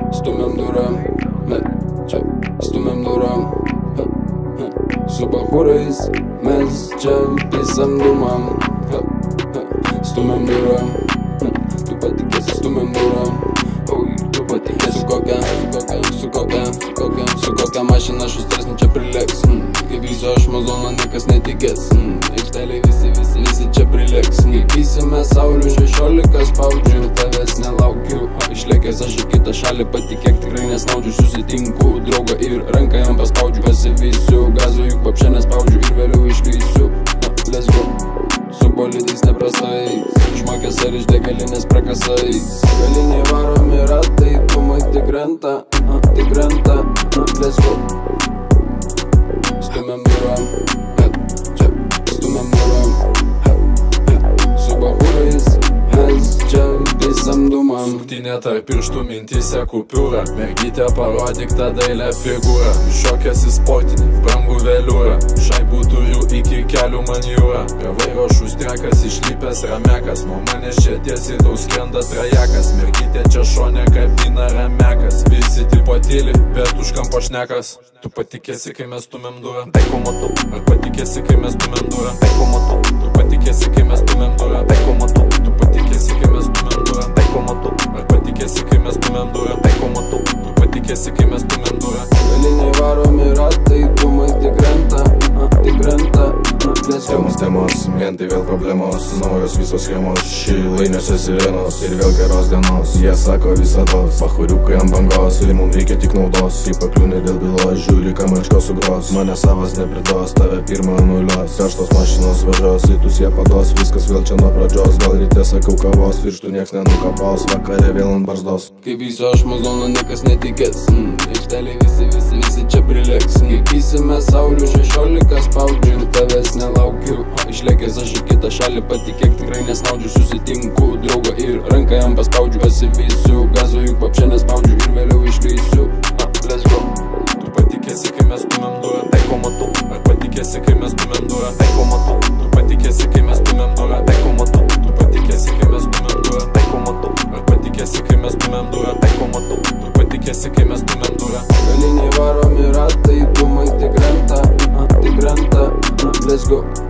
Stumiam durą, čia stumiam durą. Su bachūrais mes čia pisam dūmam. Stumiam durą, tu patikėsi, stumiam durą. Tu patikėsi su kokia mašina šustresnė čia prileks. Kai vysiu aš mazoną niekas netikės. Aikšteliai visi čia prileks. Kai pysime saulių 16 spaudžiu ir tavęs nelaukiu. Išlėkęs aš į kitą šalį, patikėk tikrai nesnaudžiu. Susitinku draugą ir ranką jam paspaudžiu. Pasivysiu gazų, juk papšę nespaudžiu ir vėliau išklysiu. Let's go. Su bolidais neprastais, išmokęs ar iš degalinės prakasais. Galiniai varomi ratai, dūmai tik krenta. Let's go. Stumiam durą, čia stumiam durą. Su bachūrais mes čia pisam dūmam. Suktinė tarp pirštų mintyse kupiūra. Mergytė parodyk tą dailę figūrą. Šokėsi sportinį, brangų veliūrą. Šaibų turiu iki kelių maniūrą. Prie vairo šustrekas išlipęs ramekas. Nuo manęs čia tiesiai tau skrenda trajekas. Mergytė čia šone kabina ramekas. Visi tipo tyli, bet už kampo šnekas. Tu patikėsi, kai mes stumiam durą? Tai ko matau? Ar patikėsi, kai mes stumiam durą? Tai ko matau? Tu patikėsi, kai mes stumiam durą? Tai ko matau? Tu patikėsi, kai mes stumiam durą? Tai ko matau? Ar patikėsi, kai mes stumiam durą? Tai ko matau? Tu patikėsi, kai mes stumiam durą? Galiniai varomi ratai, dūmai tik krenta. Temos, mentai vėl problemos. Naujos visos schemos, šilainiuose sirenos. Ir vėl geros dienos, jie sako visados. Bachūriukai ant bangos, ir mums reikia tik naudos. Į pakliūnį dėl bylos, žiūri, kamarčko sugros. Mane savas nepridos, tave pirmą nulios. Karštos mašinos važios, rytus jie pados. Viskas vėl čia nuo pradžios, gal ryte sakau kavos. Virštų nieks nenukapos, vakare vėl ant barzdos. Kai vysiu aš mazoną niekas netikės. Aikšteliai visi čia prileks. Kai pysime saulių 16 spaudžiu ir tavęs nelaukiu. Išlėkęs aš į kitą šalį, patikėk tikrai nesnaudžiu. Susitinku draugą ir ranką jam paspaudžiu. Pasivysiu gazų, juk papšę nespaudžiu ir vėliau išklysiu. Let's go. Tu patikėsi, kai mes stumiam durą? Tai ko matau? Ar patikėsi, kai mes stumiam durą? Tai ko matau? Tu patikėsi, kai mes stumiam durą? Tai ko matau? Tu patikėsi, kai mes stumiam durą? Tai ko matau? Ar patikėsi, kai mes stumiam durą? Tai ko matau? Tu patikėsi, kai mes stumiam durą? Galiniai varomi ratai, dūmai tik krenta. Let's go.